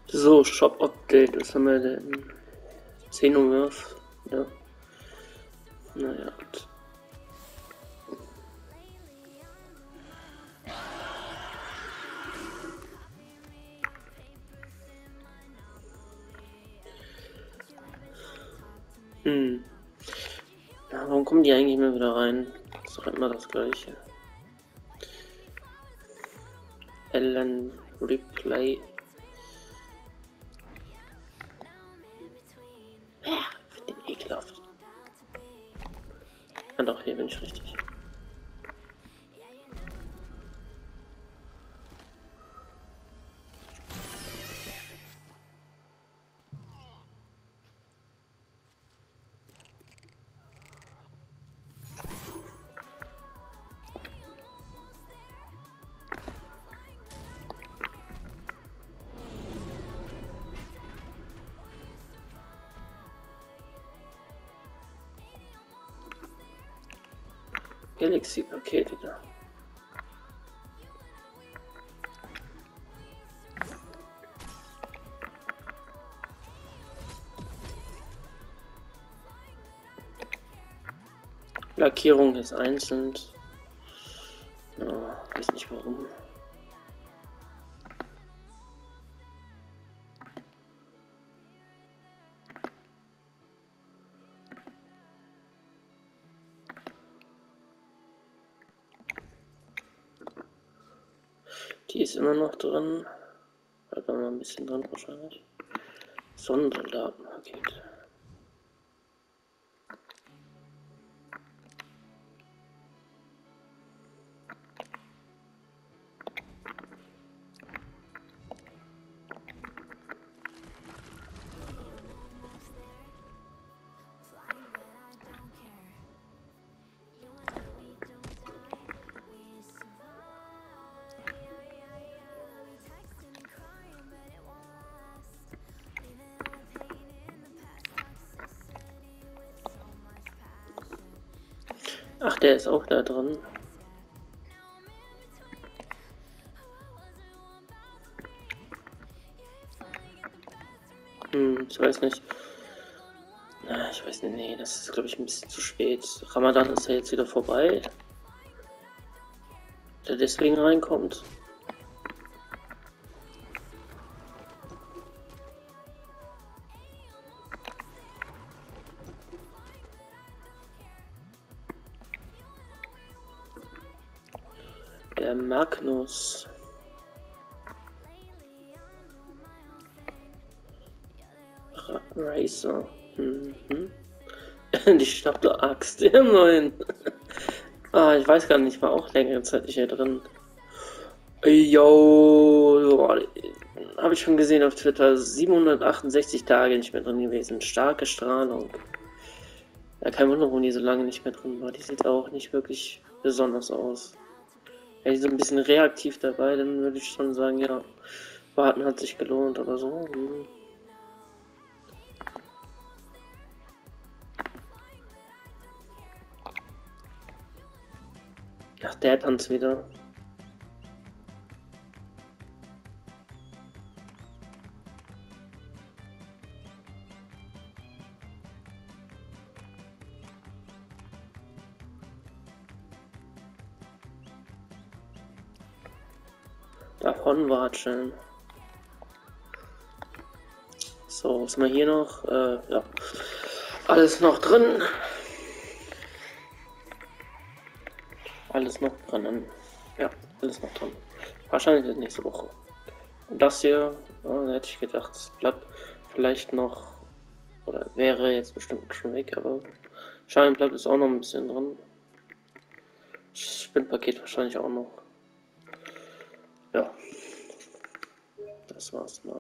So, Shop-Update, was haben wir denn? Xenomorph, ja. Naja, gut. Ja, warum kommen die eigentlich immer wieder rein? Das ist doch immer das Gleiche. Ellen Replay. Ja, ich find den ekelhaft. Ah doch, hier bin ich richtig. Galaxy-Paket wieder. Lackierung ist einzeln. Ja, weiß nicht warum. Die ist immer noch drin. Bleibt noch ein bisschen drin wahrscheinlich. Sonnensoldatenpaket. Ach, der ist auch da drin. Ich weiß nicht. Ich weiß nicht, nee, das ist glaube ich ein bisschen zu spät. Ramadan ist ja jetzt wieder vorbei. Der deswegen reinkommt. Der Magnus. Racer. Die Stapler-Axt, immerhin. Ich weiß gar nicht, war auch längere Zeit nicht hier drin. Yo, habe ich schon gesehen auf Twitter. 768 Tage nicht mehr drin gewesen. Starke Strahlung. Ja, kein Wunder, warum die so lange nicht mehr drin war. Die sieht auch nicht wirklich besonders aus. Wäre die so ein bisschen reaktiv dabei, dann würde ich schon sagen, ja, warten hat sich gelohnt oder so. Ach, der tanzt wieder. Davon watscheln. So, was haben wir hier noch? Ja. Alles noch drin. Alles noch drin. Ja, alles noch drin. Wahrscheinlich nächste Woche. Und das hier, da hätte ich gedacht, es bleibt vielleicht noch, oder wäre jetzt bestimmt schon weg, aber Scheinblatt ist auch noch ein bisschen drin. Spinnpaket wahrscheinlich auch noch. Ja, das war's mal.